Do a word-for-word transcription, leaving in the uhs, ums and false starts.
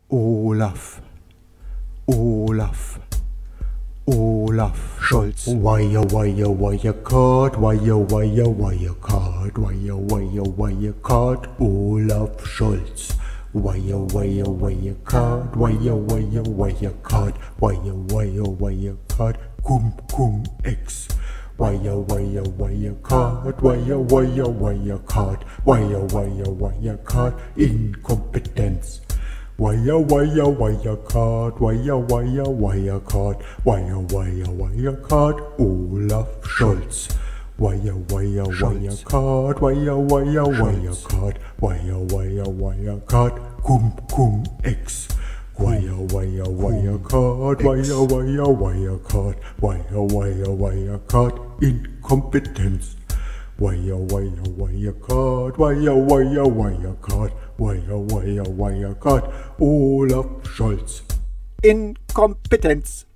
Olaf, Olaf, Olaf Scholz. Wire, wire, wire card, wire, wire, wire card, wire, wire, wire card, Olaf Scholz. Wire, wire, wire card, wire, wire, wire card, wire, wire, wire card, Cum Cum X. Wire, wire, wire card, wire, wire, wire card, wire, wire, wire card, Inkompetenz. Wire, wire, wire card, wire, wire, wire card, wire, wire, wire card, Olaf Scholz. Wire, wire, wire card, wire, wire, wire card, wire, wire, wire card, Cum Cum X. Wire, wire, wire card, wire, wire, wire card, wire, wire, wire card, Inkompetenz. Wire, wire, wire card, wire, wire, wire card, wire, wire, wire card, Olaf Scholz. Inkompetenz.